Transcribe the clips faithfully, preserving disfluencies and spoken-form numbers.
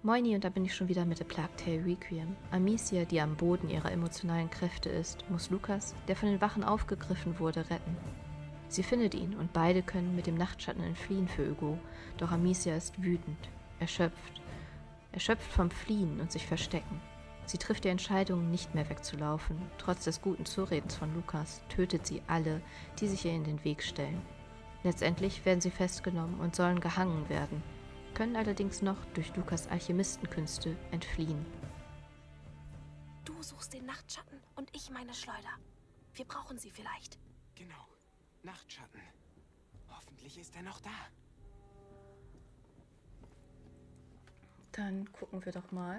Moini, und da bin ich schon wieder mit The Plague Tale Requiem. Amicia, die am Boden ihrer emotionalen Kräfte ist, muss Lukas, der von den Wachen aufgegriffen wurde, retten. Sie findet ihn und beide können mit dem Nachtschatten entfliehen für Hugo, doch Amicia ist wütend, erschöpft. Erschöpft vom Fliehen und sich verstecken. Sie trifft die Entscheidung, nicht mehr wegzulaufen. Trotz des guten Zuredens von Lukas tötet sie alle, die sich ihr in den Weg stellen. Letztendlich werden sie festgenommen und sollen gehangen werden, können allerdings noch durch Lukas' Alchemistenkünste entfliehen. Du suchst den Nachtschatten und ich meine Schleuder. Wir brauchen sie vielleicht. Genau. Nachtschatten. Hoffentlich ist er noch da. Dann gucken wir doch mal.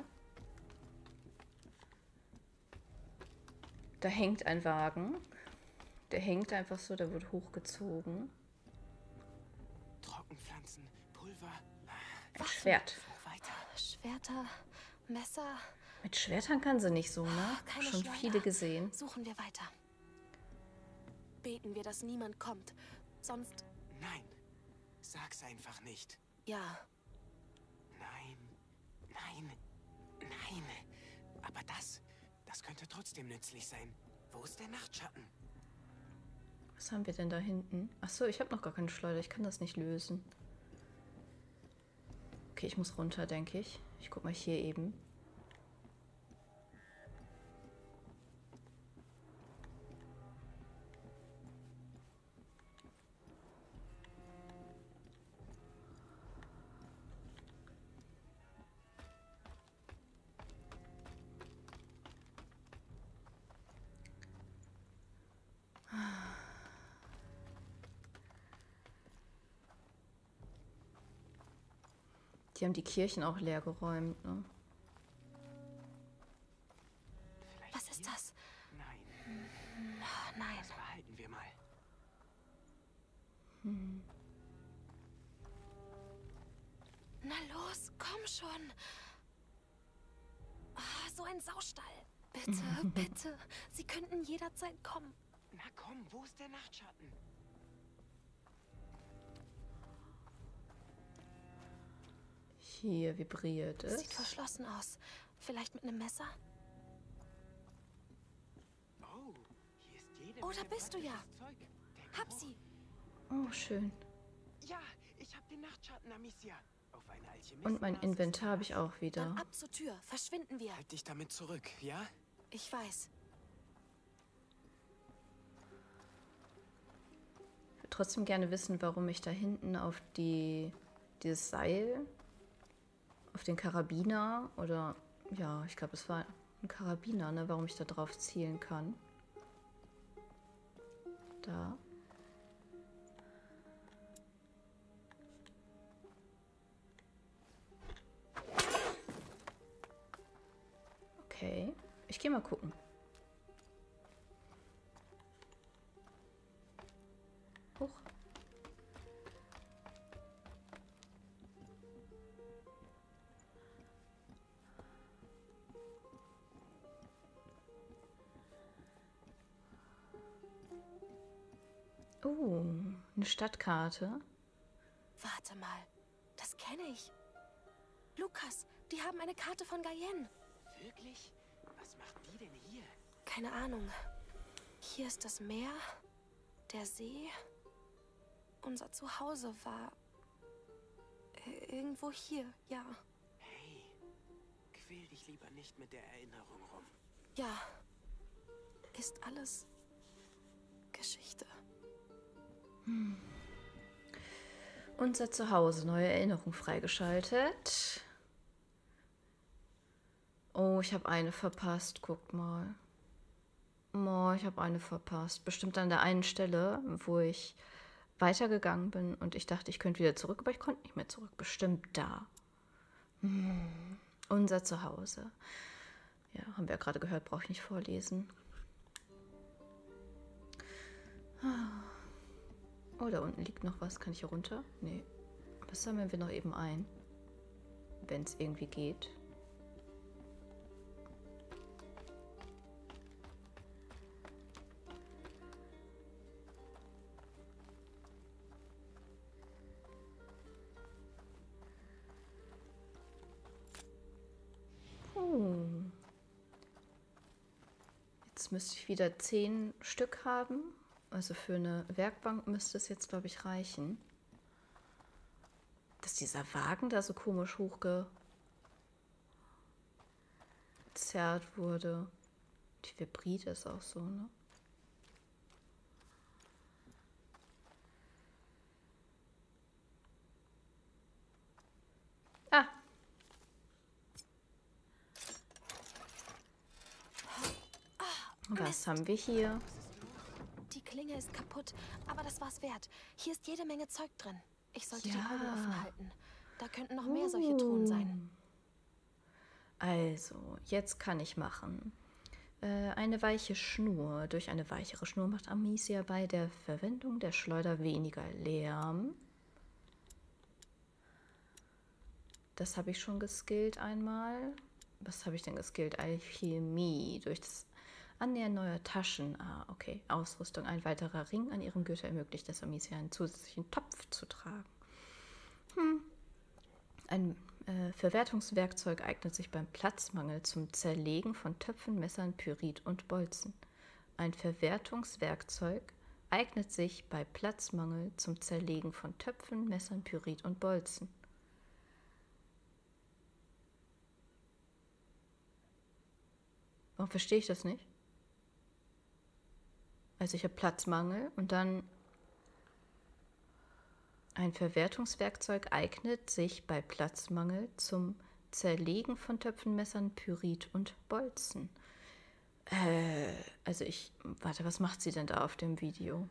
Da hängt ein Wagen. Der hängt einfach so, der wird hochgezogen. Trockenpflanzen, Pulver. Ein Schwert. Weiter. Schwerter, Messer. Mit Schwertern kann sie nicht so, ne? Keine Schon Schleuder. viele gesehen. Suchen wir weiter. Beten wir, dass niemand kommt. Sonst... Nein. Sag's einfach nicht. Ja. Nein. Nein. Nein. Aber das, das könnte trotzdem nützlich sein. Wo ist der Nachtschatten? Was haben wir denn da hinten? Achso, ich habe noch gar keine Schleuder. Ich kann das nicht lösen. Okay, ich muss runter, denke ich. Ich guck mal hier eben. Die haben die Kirchen auch leer geräumt, ne? Vielleicht Was ist hier? das? Nein. Oh, nein. Das behalten wir mal. Hm. Na los, komm schon. Ah, so ein Saustall. Bitte, bitte. Sie könnten jederzeit kommen. Na komm, wo ist der Nachtschatten? Hier vibriert es. Sieht verschlossen aus. Vielleicht mit einem Messer? Oh, hier ist jede Oh, da Menge bist du ja. praktisches Zeug. Der Hab Geruch. sie. Oh, schön. Ja, ich hab den Nachtschatten, Amicia. Auf eine Alchemistin. Und mein Inventar habe ich auch wieder. Dann ab zur Tür. Verschwinden wir. Halt dich damit zurück, ja? Ich weiß. Ich würde trotzdem gerne wissen, warum ich da hinten auf die dieses Seil, auf den Karabiner oder ja, ich glaube, es war ein Karabiner, ne, warum ich da drauf zielen kann. Da. Okay, ich gehe mal gucken. Hoch. Oh, eine Stadtkarte. Warte mal. Das kenne ich. Lukas, die haben eine Karte von Guyenne. Wirklich? Was macht die denn hier? Keine Ahnung. Hier ist das Meer, der See. Unser Zuhause war äh, irgendwo hier, ja. Hey, quäl dich lieber nicht mit der Erinnerung rum. Ja, ist alles Geschichte. Hm. Unser Zuhause, neue Erinnerung freigeschaltet. Oh, ich habe eine verpasst, guckt mal. Oh, ich habe eine verpasst. Bestimmt an der einen Stelle, wo ich weitergegangen bin und ich dachte, ich könnte wieder zurück, aber ich konnte nicht mehr zurück. Bestimmt da. Hm. Unser Zuhause. Ja, haben wir ja gerade gehört, brauche ich nicht vorlesen. Oh, da unten liegt noch was. Kann ich hier runter? Nee. Das sammeln wir noch eben ein. Wenn es irgendwie geht. Jetzt müsste ich wieder zehn Stück haben. Also für eine Werkbank müsste es jetzt, glaube ich, reichen. Dass dieser Wagen da so komisch hochgezerrt wurde. Die vibriert ist auch so, ne? Ah! Was haben wir hier? Die Klinge ist kaputt, aber das war's wert. Hier ist jede Menge Zeug drin. Ich sollte die Ja. Augen offen halten. Da könnten noch mehr solche Truhen sein. Also, jetzt kann ich machen. Äh, eine weiche Schnur. Durch eine weichere Schnur macht Amicia bei der Verwendung der Schleuder weniger Lärm. Das habe ich schon geskillt einmal. Was habe ich denn geskillt? Alchemie. Durch das Annähern neuer Taschen. Ah, okay. Ausrüstung. Ein weiterer Ring an ihrem Gürtel ermöglicht es Amicia, einen zusätzlichen Topf zu tragen. Hm. Ein äh, Verwertungswerkzeug eignet sich beim Platzmangel zum Zerlegen von Töpfen, Messern, Pyrit und Bolzen. Ein Verwertungswerkzeug eignet sich bei Platzmangel zum Zerlegen von Töpfen, Messern, Pyrit und Bolzen. Warum verstehe ich das nicht? Also ich habe Platzmangel und dann ein Verwertungswerkzeug eignet sich bei Platzmangel zum Zerlegen von Töpfen, Messern, Pyrit und Bolzen. Äh, also ich, warte, was macht sie denn da auf dem Video?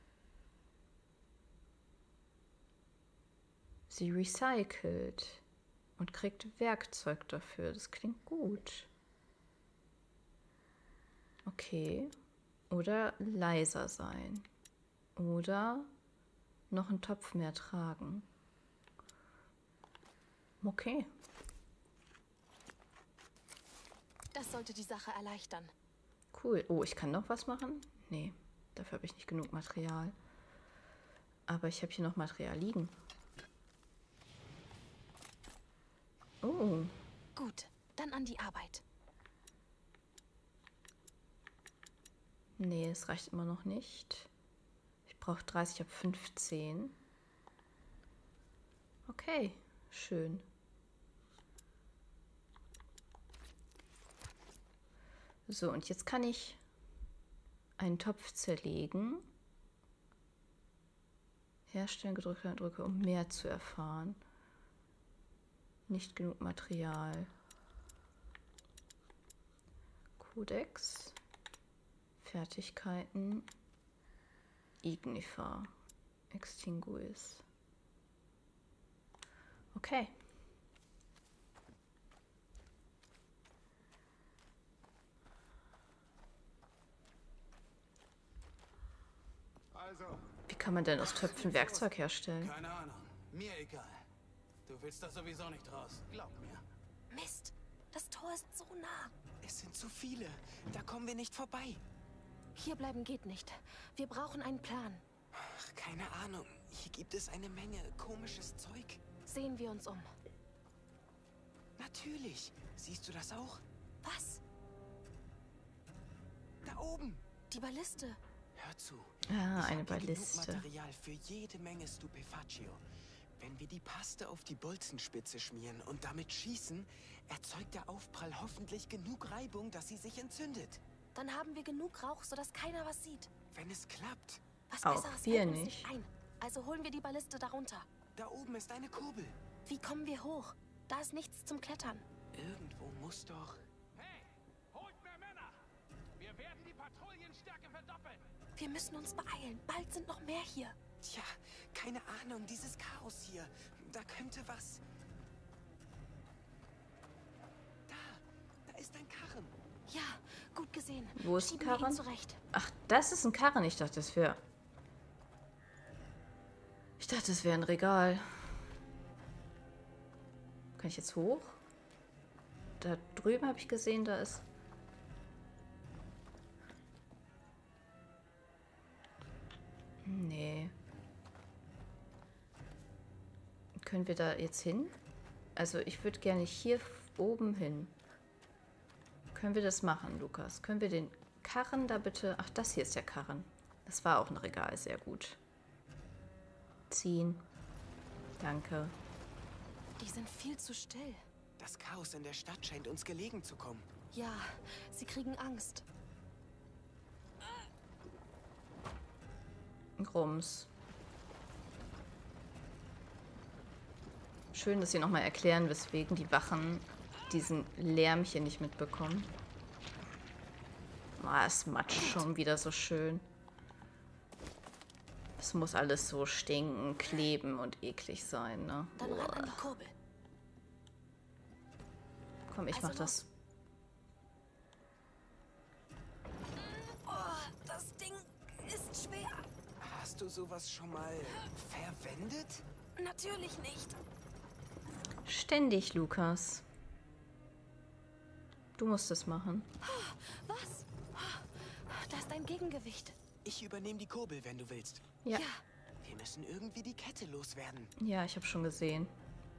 Sie recycelt und kriegt Werkzeug dafür. Das klingt gut. Okay. Oder leiser sein. Oder noch einen Topf mehr tragen. Okay. Das sollte die Sache erleichtern. Cool. Oh, ich kann noch was machen? Nee, dafür habe ich nicht genug Material. Aber ich habe hier noch Material liegen. Oh. Gut, dann an die Arbeit. Nee, es reicht immer noch nicht. Ich brauche dreißig, ich habe fünfzehn. Okay, schön. So, und jetzt kann ich einen Topf zerlegen. Herstellen, gedrückt, drücke, um mehr zu erfahren. Nicht genug Material. Kodex. Fertigkeiten. Ignifer. Extinguis. Okay. Also, Wie kann man denn aus Töpfen Werkzeug herstellen? Keine Ahnung. Mir egal. Du willst da sowieso nicht raus. Glaub mir. Mist, das Tor ist so nah. es sind zu viele. Da kommen wir nicht vorbei. Hier bleiben geht nicht. Wir brauchen einen Plan. Ach, keine Ahnung. Hier gibt es eine Menge komisches Zeug. Sehen wir uns um. Natürlich. Siehst du das auch? Was? Da oben. Die Balliste. Hör zu. Ah, Ich eine hab hier Balliste. genug Material für jede Menge Stupefaccio. Wenn wir die Paste auf die Bolzenspitze schmieren und damit schießen, erzeugt der Aufprall hoffentlich genug Reibung, dass sie sich entzündet. Dann haben wir genug Rauch, sodass keiner was sieht. Wenn es klappt. Was Auch Besseres wir fällt uns nicht. nicht ein. Also holen wir die Balliste darunter. Da oben ist eine Kurbel. Wie kommen wir hoch? Da ist nichts zum Klettern. Irgendwo muss doch... Hey, holt mehr Männer! Wir werden die Patrouillenstärke verdoppeln. Wir müssen uns beeilen. Bald sind noch mehr hier. Tja, keine Ahnung, dieses Chaos hier. Da könnte was... Da, da ist ein Karren. Ja, gut gesehen. Wo ist ein Schieben wir ihn Karren? zurecht. Ach, das ist ein Karren. Ich dachte, das wäre... Ich dachte, das wäre ein Regal. Kann ich jetzt hoch? Da drüben habe ich gesehen, da ist... Nee. Können wir da jetzt hin? Also ich würde gerne hier oben hin. Können wir das machen, Lukas? Können wir den Karren da bitte... Ach, das hier ist der Karren. Das war auch ein Regal, sehr gut. Ziehen. Danke. Die sind viel zu still. Das Chaos in der Stadt scheint uns gelegen zu kommen. Ja, sie kriegen Angst. Grums. Schön, dass sie nochmal erklären, weswegen die Wachen diesen Lärm hier nicht mitbekommen. Ah, es matscht schon wieder so schön. Es muss alles so stinken, kleben und eklig sein, ne? Dann ran an die Kurbel. Komm, ich Also mach das. Oh, das Ding ist schwer. Hast du sowas schon mal verwendet? Natürlich nicht. Ständig, Lukas. Du musst es machen. Was? Da ist ein Gegengewicht. Ich übernehme die Kurbel, wenn du willst. Ja. Ja, Wir müssen irgendwie die Kette loswerden. Ja, ich habe schon gesehen.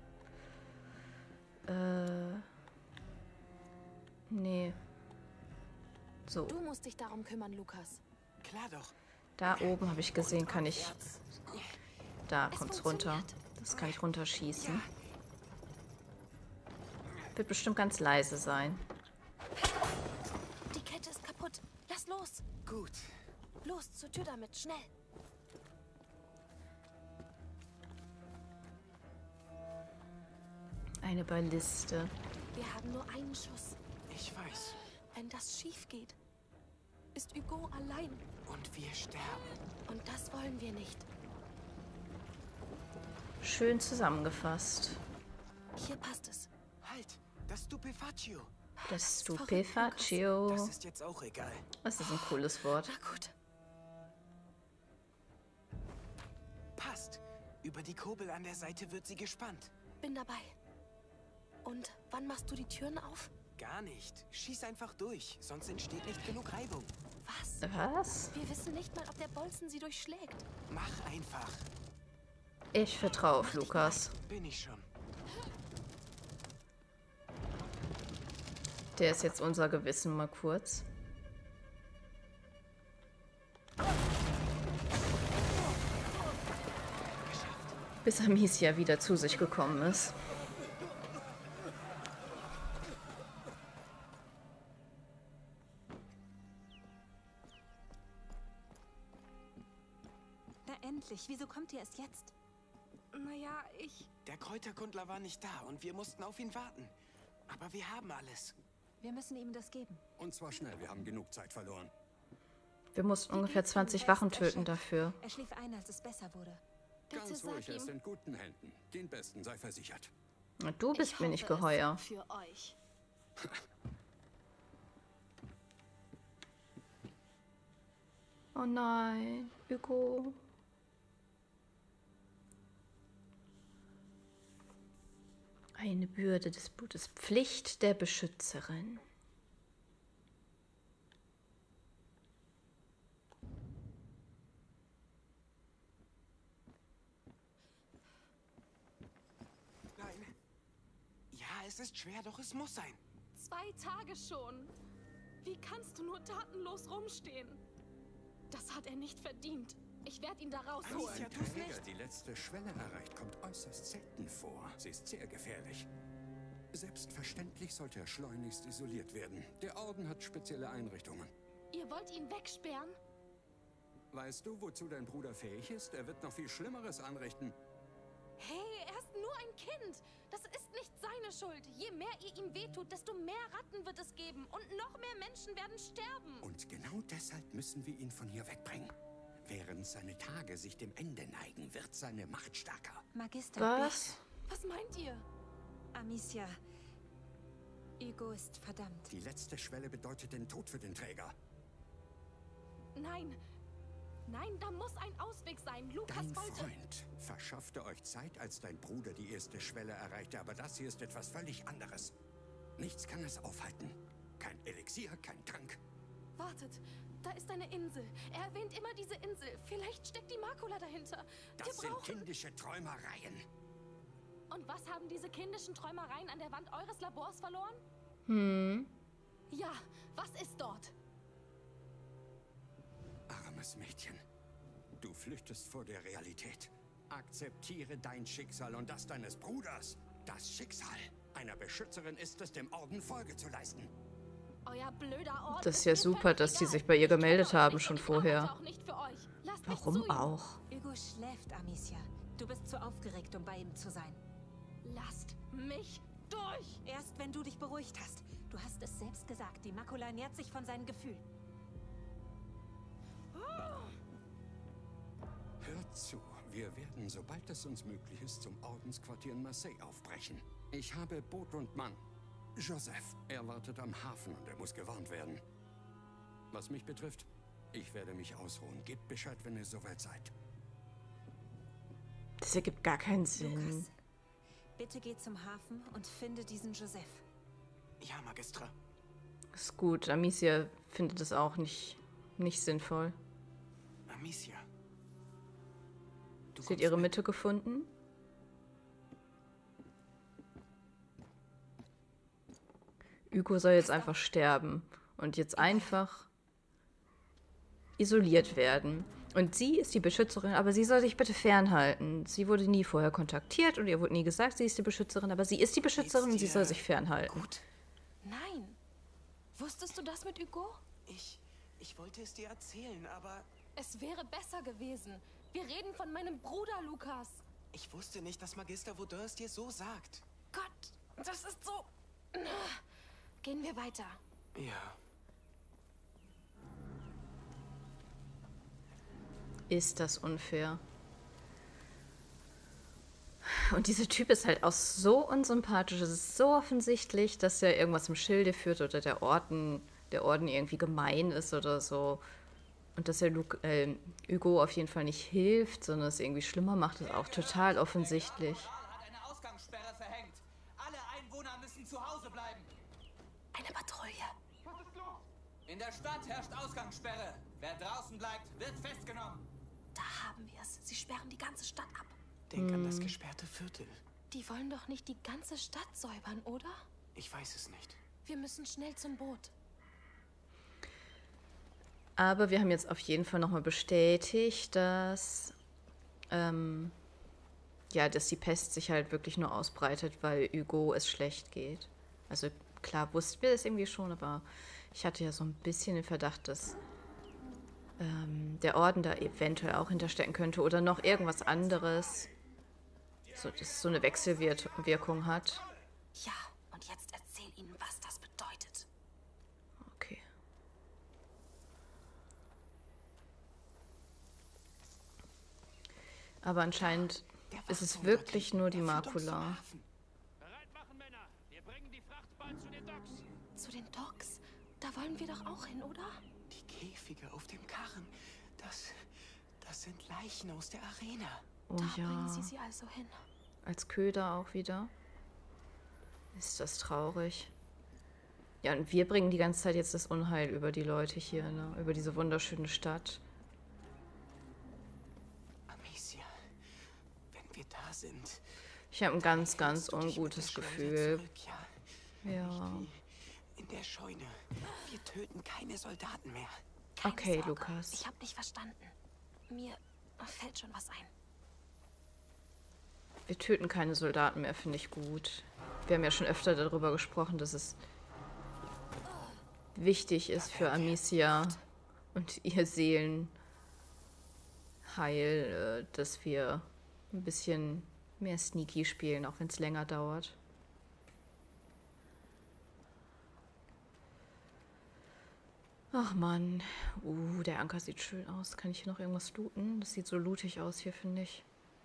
Äh. Nee. So, du musst dich darum kümmern, Lukas. Klar doch. da oben habe ich gesehen, kann ich. Abwärts. Da Es kommt's runter. funktioniert. Das kann ich runterschießen. Wird bestimmt ganz leise sein. Die Kette ist kaputt. Lass los. Gut. Los, zur Tür damit. Schnell. Eine Balliste. Wir haben nur einen Schuss. Ich weiß. Wenn das schief geht, ist Hugo allein. Und wir sterben. Und das wollen wir nicht. Schön zusammengefasst. Hier passt es. Halt, das Stupefaccio. Das verrückt, Stupefaccio. Das ist jetzt auch egal. Das ist ein cooles Wort. Na gut. Passt. Über die Kurbel an der Seite wird sie gespannt. Bin dabei. Und wann machst du die Türen auf? Gar nicht. Schieß einfach durch, sonst entsteht nicht genug Reibung. Was? Was? Wir wissen nicht mal, ob der Bolzen sie durchschlägt. Mach einfach. Ich vertraue auf Lukas. Bin ich schon. Der ist jetzt unser Gewissen mal kurz. Bis Amicia wieder zu sich gekommen ist. Na endlich, wieso kommt ihr erst jetzt? Naja, ich... Der Kräuterkundler war nicht da und wir mussten auf ihn warten. Aber wir haben alles. Wir müssen ihm das geben. Und zwar schnell, wir haben genug Zeit verloren. Wir mussten ungefähr zwanzig Wachen töten dafür. Er schlief ein, als es besser wurde. Bitte Ganz sag ruhig, er ist ihm. in guten Händen. Den Besten sei versichert. Und du bist Ich mir nicht hoffe es geheuer. Für euch. Oh nein, Hugo. Eine Bürde des Blutes, Pflicht der Beschützerin. Nein. Ja, es ist schwer, doch es muss sein. Zwei Tage schon. Wie kannst du nur tatenlos rumstehen? Das hat er nicht verdient. Ich werde ihn da rausholen. Amicia, tu's Träger, nicht. die letzte Schwelle erreicht, kommt äußerst selten vor. Sie ist sehr gefährlich. Selbstverständlich sollte er schleunigst isoliert werden. Der Orden hat spezielle Einrichtungen. Ihr wollt ihn wegsperren? Weißt du, wozu dein Bruder fähig ist? Er wird noch viel Schlimmeres anrichten. Hey, er ist nur ein Kind. Das ist nicht seine Schuld. Je mehr ihr ihm wehtut, desto mehr Ratten wird es geben. Und noch mehr Menschen werden sterben. Und genau deshalb müssen wir ihn von hier wegbringen. Während seine Tage sich dem Ende neigen, wird seine Macht stärker. Magister, Was? Was meint ihr? Amicia. Hugo ist verdammt. Die letzte Schwelle bedeutet den Tod für den Träger. Nein. Nein, da muss ein Ausweg sein. Lukas Dein wollte... Freund verschaffte euch Zeit, als dein Bruder die erste Schwelle erreichte, aber das hier ist etwas völlig anderes. Nichts kann es aufhalten. Kein Elixier, kein Trank. Wartet, da ist eine Insel. Er erwähnt immer diese Insel. Vielleicht steckt die Makula dahinter. Das Wir sind brauchen... kindische Träumereien. Und was haben diese kindischen Träumereien an der Wand eures Labors verloren? Hm. Ja, was ist dort? Armes Mädchen. Du flüchtest vor der Realität. Akzeptiere dein Schicksal und das deines Bruders. Das Schicksal einer Beschützerin ist es, dem Orden Folge zu leisten. Euer blöder Orden Das ist ja mir super, völlig dass die egal. sich bei ihr Ich kenne gemeldet euch haben, nicht schon und ich arbeite vorher. auch nicht für euch. Lasst mich zu Warum ihm. auch? Hugo schläft, Amicia. Du bist zu aufgeregt, um bei ihm zu sein. Lasst mich durch. Erst wenn du dich beruhigt hast. Du hast es selbst gesagt, die Makula ernährt sich von seinen Gefühlen. Hört zu, wir werden, sobald es uns möglich ist, zum Ordensquartier in Marseille aufbrechen. Ich habe Boot und Mann. Joseph, er wartet am Hafen und er muss gewarnt werden. Was mich betrifft, ich werde mich ausruhen. Gebt Bescheid, wenn ihr soweit seid. Das ergibt gar keinen Sinn. Lukas, bitte geh zum Hafen und finde diesen Joseph. Ja, Magistra. Ist gut. Amicia findet es auch nicht, nicht sinnvoll. Amicia. Du Sie hat kommst ihre mit. Mitte gefunden. Hugo soll jetzt einfach sterben und jetzt einfach isoliert werden. Und sie ist die Beschützerin, aber sie soll sich bitte fernhalten. Sie wurde nie vorher kontaktiert und ihr wurde nie gesagt, sie ist die Beschützerin, aber sie ist die Beschützerin und sie soll sich fernhalten. Gut. Nein. Wusstest du das mit Hugo? Ich, ich wollte es dir erzählen, aber Es wäre besser gewesen. Wir reden von meinem Bruder, Lukas. ich wusste nicht, dass Magister Vaudin es dir so sagt. Gott, das ist so... Gehen wir weiter. Ja. Ist das unfair? Und dieser Typ ist halt auch so unsympathisch. Es ist so offensichtlich, dass er irgendwas im Schilde führt oder der Orden, der Orden irgendwie gemein ist oder so. Und dass er Luke, äh, Hugo auf jeden Fall nicht hilft, sondern es irgendwie schlimmer macht, ist auch total offensichtlich. hat eine Ausgangssperre verhängt. Alle Einwohner müssen zu Hause bleiben. Eine Patrouille. In der Stadt herrscht Ausgangssperre. Wer draußen bleibt, wird festgenommen. Da haben wir es. Sie sperren die ganze Stadt ab. Denk an das gesperrte Viertel. Die wollen doch nicht die ganze Stadt säubern, oder? Ich weiß es nicht. Wir müssen schnell zum Boot. Aber wir haben jetzt auf jeden Fall nochmal bestätigt, dass, ähm, ja, dass die Pest sich halt wirklich nur ausbreitet, weil Hugo es schlecht geht. Also klar wussten wir das irgendwie schon, aber ich hatte ja so ein bisschen den Verdacht, dass ähm, der Orden da eventuell auch hinterstecken könnte oder noch irgendwas anderes, so, dass es so eine Wechselwirkung hat. Ja, und jetzt erzähl ihnen, was das bedeutet. Okay. Aber anscheinend Der ist es Wachturm wirklich dort nur die hinten, der führt uns zum Makula. Hafen. Bereit machen, Männer. Wir bringen die Fracht bald zu den Docks. Zu den Docks? Da wollen wir doch auch hin, oder? Die Käfige auf dem Karren, das, das sind Leichen aus der Arena. Oh Da ja, bringen sie sie also hin. als Köder auch wieder. Ist das traurig. Ja, und wir bringen die ganze Zeit jetzt das Unheil über die Leute hier, ne? Über diese wunderschöne Stadt. Amicia, wenn wir da sind, Ich habe ein ganz, hältst ganz du dich mit der ungutes Schleuder Gefühl. zurück, ja? Ja. Nicht wie in der Scheune. Wir töten keine Soldaten mehr. Keine Okay, Sorge. Lukas. Ich habe dich verstanden. Mir fällt schon was ein. Wir töten keine Soldaten mehr, finde ich gut. Wir haben ja schon öfter darüber gesprochen, dass es wichtig ist für Amicia und ihr Seelenheil, äh, dass wir ein bisschen mehr sneaky spielen, auch wenn es länger dauert. Ach Mann. Uh, der Anker sieht schön aus. Kann ich hier noch irgendwas looten? Das sieht so lootig aus hier, finde ich.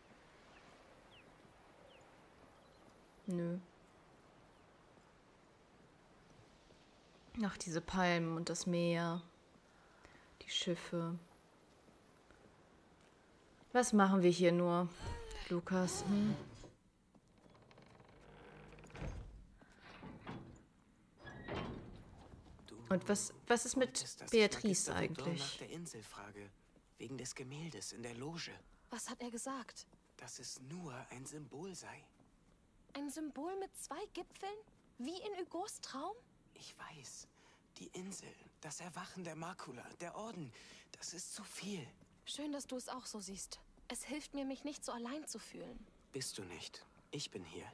Nö. Ach, diese Palmen und das Meer. Die Schiffe. Was machen wir hier nur, Lukas? Hm? Du Und was, was ist mit wolltest, dass ich Beatrice Magister Vaudin nach eigentlich? der Insel frage, wegen des Gemäldes in der Loge, Was hat er gesagt? dass es nur ein Symbol sei. Ein Symbol mit zwei Gipfeln? Wie in Hugos Traum? Ich weiß. Die Insel, das Erwachen der Makula, der Orden, das ist zu viel. Schön, dass du es auch so siehst. Es hilft mir, mich nicht so allein zu fühlen. Bist du nicht. Ich bin hier.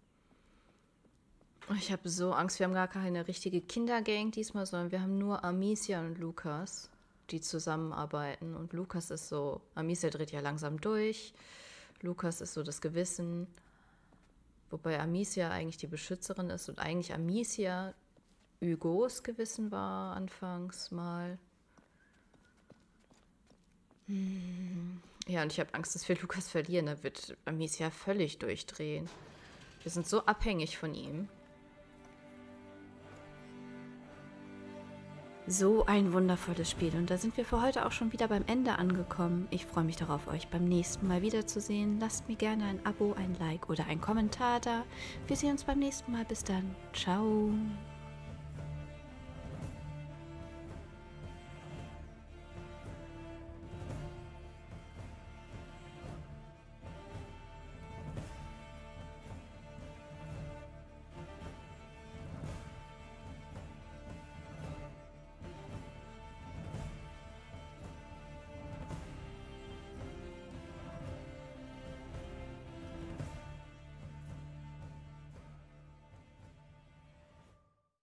Ich habe so Angst, wir haben gar keine richtige Kindergang diesmal, sondern wir haben nur Amicia und Lukas, die zusammenarbeiten. Und Lukas ist so, Amicia dreht ja langsam durch, Lukas ist so das Gewissen, wobei Amicia eigentlich die Beschützerin ist und eigentlich Amicia Hugos Gewissen war anfangs mal. Hm. Ja, und ich habe Angst, dass wir Lukas verlieren, da wird Amicia völlig durchdrehen. Wir sind so abhängig von ihm. So ein wundervolles Spiel und da sind wir für heute auch schon wieder beim Ende angekommen. Ich freue mich darauf, euch beim nächsten Mal wiederzusehen. Lasst mir gerne ein Abo, ein Like oder ein Kommentar da. Wir sehen uns beim nächsten Mal. Bis dann. Ciao.